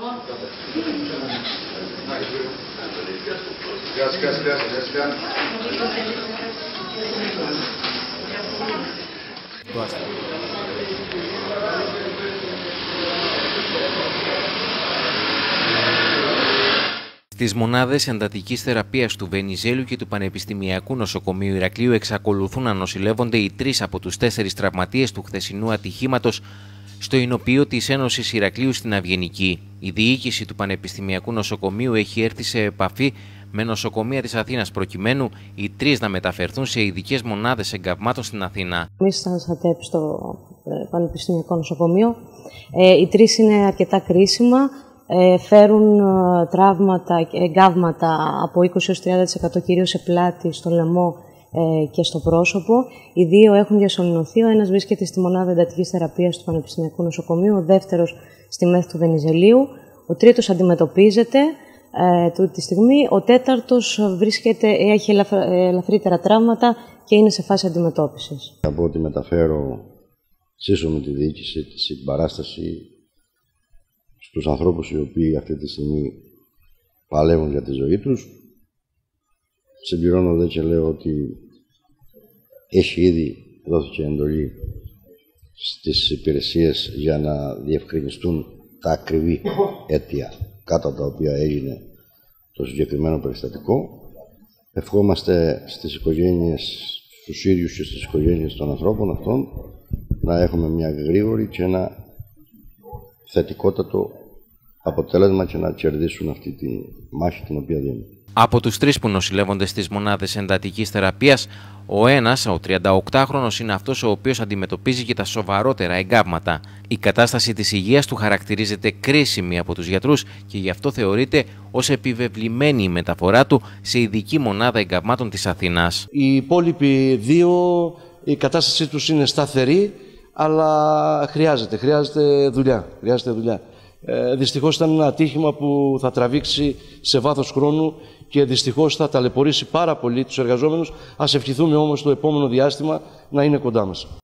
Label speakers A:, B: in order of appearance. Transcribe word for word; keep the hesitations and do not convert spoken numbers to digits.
A: Στις μονάδες εντατικής θεραπείας του Βενιζέλιου και του Πανεπιστημιακού Νοσοκομείου Ηρακλείου εξακολουθούν να νοσηλεύονται οι τρεις από τους τέσσερις τραυματίες του χθεσινού ατυχήματος στο εινοποιείο της Ένωσης Ηρακλείου στην Αυγενική. Η διοίκηση του Πανεπιστημιακού Νοσοκομείου έχει έρθει σε επαφή με νοσοκομεία της Αθήνας προκειμένου οι τρεις να μεταφερθούν σε ειδικές μονάδες εγκαυμάτων στην Αθήνα.
B: Εμείς ήμασταν στα ΤΕΠ στο Πανεπιστημιακό Νοσοκομείο. Ε, οι τρεις είναι αρκετά κρίσιμα. Ε, φέρουν ε, τραύματα και εγκάβματα από είκοσι έως τριάντα τοις εκατό κυρίως σε πλάτη, στο λαιμό ε, και στο πρόσωπο. Οι δύο έχουν διασωληνωθεί. Ο ένας βρίσκεται στη μονάδα εντατικής θεραπείας του Πανεπιστημιακού Νοσοκομείου, ο δεύτερος στη ΜΕΘ του Βενιζελίου. Ο τρίτος αντιμετωπίζεται ε, τούτη τη στιγμή. Ο τέταρτος βρίσκεται, έχει ελαφ, ελαφρύτερα τραύματα και είναι σε φάση αντιμετώπισης.
C: Από ό,τι μεταφέρω σύσσωμη τη διοίκηση, τη συμπαράσταση στους ανθρώπους οι οποίοι αυτή τη στιγμή παλεύουν για τη ζωή τους. Συμπληρώνω δε και λέω ότι έχει ήδη δόθηκε εντολή στις υπηρεσίες για να διευκρινιστούν τα ακριβή αίτια κάτω από τα οποία έγινε το συγκεκριμένο περιστατικό. Ευχόμαστε στις οικογένειες, στους ίδιους και στις οικογένειες των ανθρώπων αυτών να έχουμε μια γρήγορη και ένα θετικότατο αποτέλεσμα και να κερδίσουν αυτή τη μάχη την οποία δίνουν.
A: Από τους τρεις που νοσηλεύονται στις μονάδες εντατικής θεραπείας, ο ένας, ο τριανταοκτάχρονος, είναι αυτός ο οποίος αντιμετωπίζει και τα σοβαρότερα εγκάβματα. Η κατάσταση της υγείας του χαρακτηρίζεται κρίσιμη από τους γιατρούς και γι' αυτό θεωρείται ως επιβεβλημένη η μεταφορά του σε ειδική μονάδα εγκαυμάτων της Αθήνας.
D: Οι υπόλοιποι δύο, η κατάστασή τους είναι σταθερή, αλλά χρειάζεται, χρειάζεται δουλειά. Χρειάζεται δουλειά. Ε, δυστυχώς ήταν ένα ατύχημα που θα τραβήξει σε βάθος χρόνου και δυστυχώς θα ταλαιπωρήσει πάρα πολύ τους εργαζόμενους. Ας ευχηθούμε όμως το επόμενο διάστημα να είναι κοντά μας.